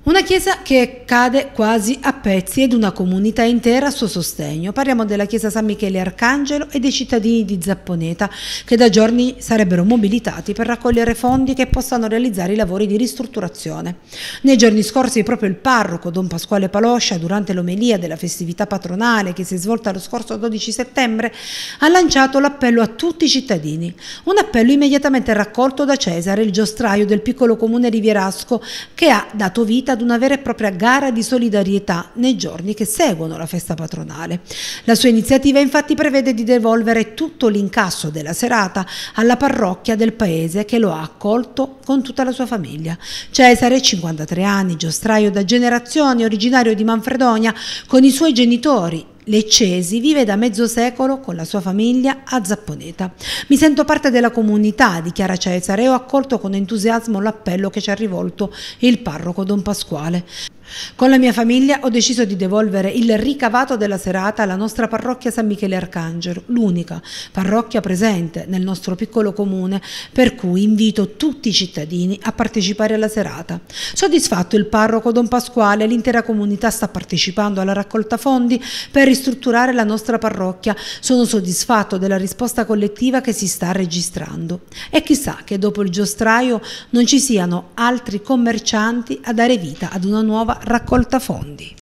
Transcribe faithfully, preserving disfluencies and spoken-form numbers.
Una chiesa che cade quasi a pezzi ed una comunità intera a suo sostegno. Parliamo della chiesa San Michele Arcangelo e dei cittadini di Zapponeta che da giorni sarebbero mobilitati per raccogliere fondi che possano realizzare i lavori di ristrutturazione. Nei giorni scorsi proprio il parroco Don Pasquale Paloscia, durante l'omelia della festività patronale che si è svolta lo scorso dodici settembre, ha lanciato l'appello a tutti i cittadini. Un appello immediatamente raccolto da Cesare, il giostraio del piccolo comune rivierasco, che ha dato vita ad una vera e propria gara di solidarietà nei giorni che seguono la festa patronale. La sua iniziativa infatti prevede di devolvere tutto l'incasso della serata alla parrocchia del paese che lo ha accolto con tutta la sua famiglia. Cesare, cinquantatré anni, giostraio da generazioni, originario di Manfredonia, con i suoi genitori leccesi, vive da mezzo secolo con la sua famiglia a Zapponeta. Mi sento parte della comunità, dichiara Cesare, e ho accolto con entusiasmo l'appello che ci ha rivolto il parroco Don Pasquale. Con la mia famiglia ho deciso di devolvere il ricavato della serata alla nostra parrocchia San Michele Arcangelo, l'unica parrocchia presente nel nostro piccolo comune, per cui invito tutti i cittadini a partecipare alla serata. Soddisfatto il parroco Don Pasquale, l'intera comunità sta partecipando alla raccolta fondi per ristrutturare la nostra parrocchia. Sono soddisfatto della risposta collettiva che si sta registrando. E chissà che dopo il giostraio non ci siano altri commercianti a dare vita ad una nuova raccolta fondi.